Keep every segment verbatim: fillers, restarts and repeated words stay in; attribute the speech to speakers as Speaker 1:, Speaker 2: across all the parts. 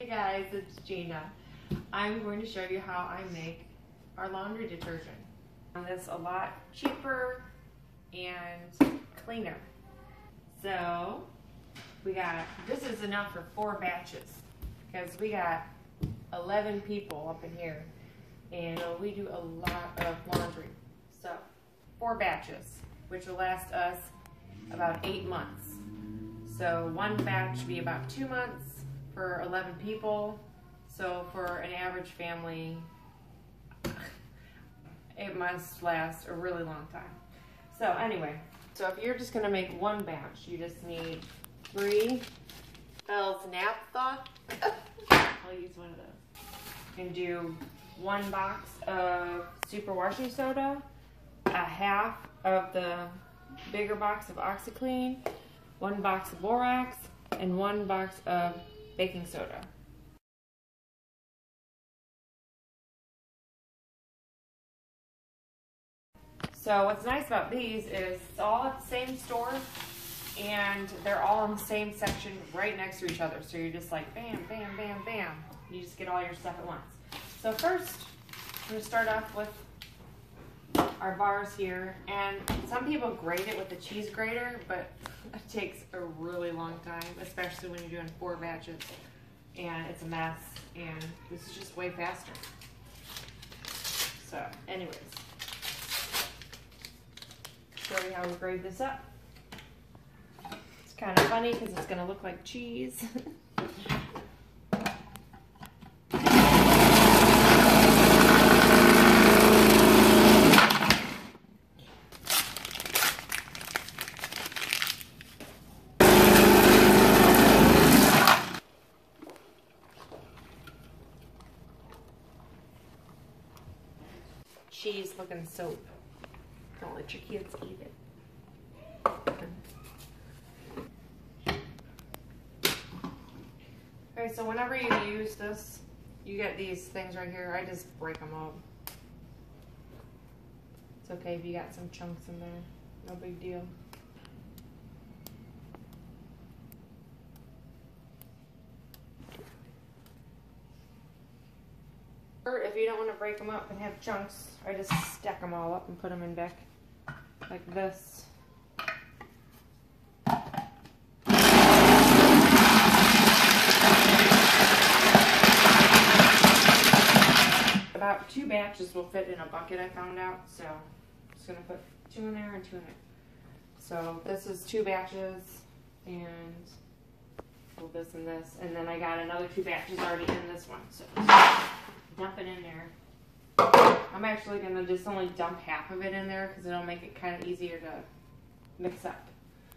Speaker 1: Hey guys, it's Gina. I'm going to show you how I make our laundry detergent. It's a lot cheaper and cleaner. So we got, this is enough for four batches because we got eleven people up in here and we do a lot of laundry. So four batches, which will last us about eight months. So one batch would be about two months for eleven people. So for an average family, it must last a really long time. So anyway, so if you're just gonna make one batch, you just need three Bell's Naphtha. I'll use one of those. You can do one box of super washing soda, a half of the bigger box of OxiClean, one box of borax, and one box of baking soda. So what's nice about these is it's all at the same store and they're all in the same section right next to each other. So you're just like bam, bam, bam, bam. You just get all your stuff at once. So first, I'm gonna start off with our bars here. And some people grate it with a cheese grater, but it takes a really long time, especially when you're doing four batches. And it's a mess, and this is just way faster. So anyways. Show you how we grade this up. It's kind of funny because it's going to look like cheese. Cheese looking soap. Don't let your kids eat it. Okay, so whenever you use this, you get these things right here. I just break them up. It's okay if you got some chunks in there. No big deal. Or if you don't want to break them up and have chunks, I just stack them all up and put them in back like this. About two batches will fit in a bucket, I found out, so I'm just going to put two in there and two in there. So this is two batches, and well, this and this, and then I got another two batches already in this one, so dump it in there. I'm actually going to just only dump half of it in there because it'll make it kind of easier to mix up.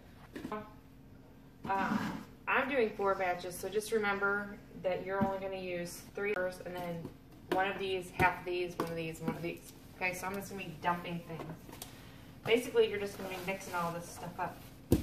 Speaker 1: Uh, I'm doing four batches, so just remember that you're only going to use three first, and then one of these, half of these, one of these, one of these. Okay, so I'm just going to be dumping things. Basically, you're just going to be mixing all this stuff up.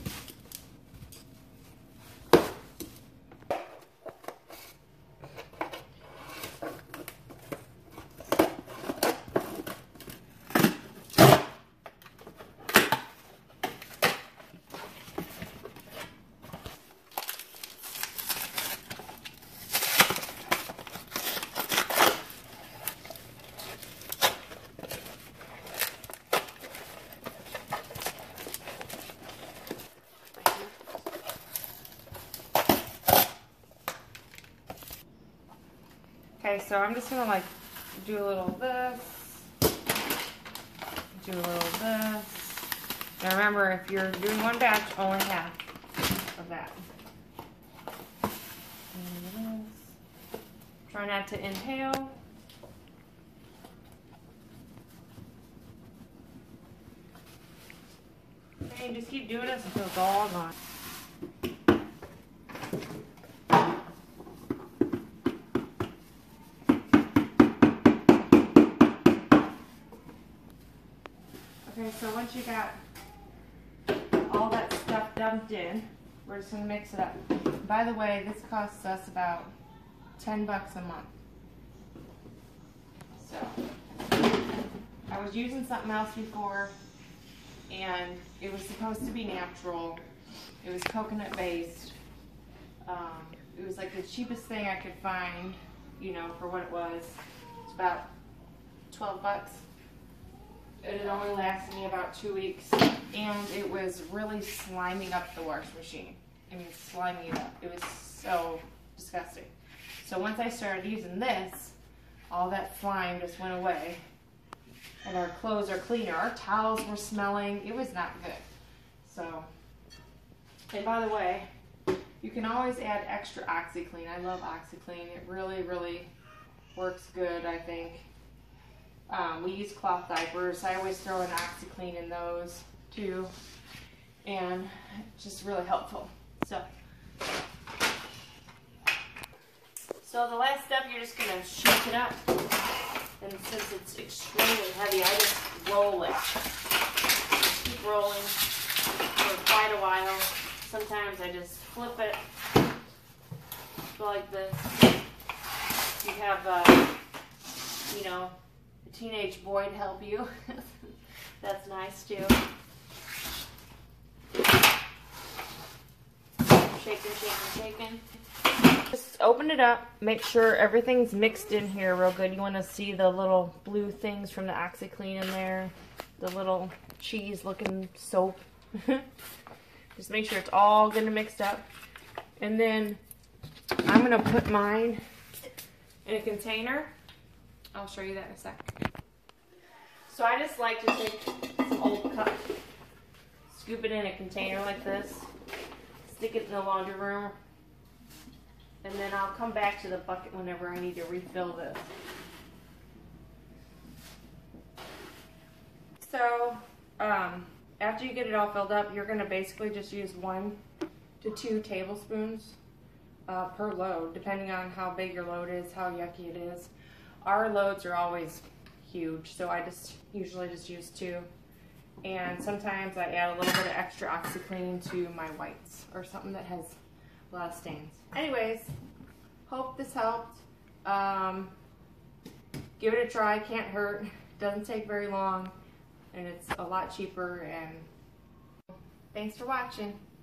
Speaker 1: Okay, so I'm just gonna like do a little of this, do a little of this. Now remember, if you're doing one batch, only half of that. And this. Try not to inhale. Okay, just keep doing this until it's all gone. Okay, so once you got all that stuff dumped in, we're just going to mix it up. By the way, this costs us about ten bucks a month. So, I was using something else before, and it was supposed to be natural. It was coconut based. Um, it was like the cheapest thing I could find, you know, for what it was. It's about twelve bucks. It had only lasted me about two weeks, and it was really sliming up the wash machine. I mean, sliming it up. It was so disgusting. So once I started using this, all that slime just went away, and our clothes are cleaner. Our towels were smelling. It was not good. So, and by the way, you can always add extra OxiClean. I love OxiClean. It really, really works good, I think. Um, we use cloth diapers. I always throw an OxiClean in those too, and it's just really helpful. So, so the last step, you're just gonna shake it up, and since it's extremely heavy, I just roll it. Keep rolling for quite a while. Sometimes I just flip it, go like this. You have, uh, you know, a teenage boy to help you. That's nice too. Shaking, shaking, shaking. Just open it up. Make sure everything's mixed in here real good. You want to see the little blue things from the OxiClean in there. The little cheese-looking soap. Just make sure it's all gonna mixed up. And then I'm gonna put mine in a container. I'll show you that in a sec. So I just like to take some old cup, scoop it in a container like this, stick it in the laundry room, and then I'll come back to the bucket whenever I need to refill this. So, um, after you get it all filled up, you're going to basically just use one to two tablespoons uh, per load, depending on how big your load is, how yucky it is. Our loads are always huge, so I just usually just use two. And sometimes I add a little bit of extra OxiClean to my whites or something that has a lot of stains. Anyways, hope this helped. Um, give it a try, can't hurt, doesn't take very long, and it's a lot cheaper. And thanks for watching.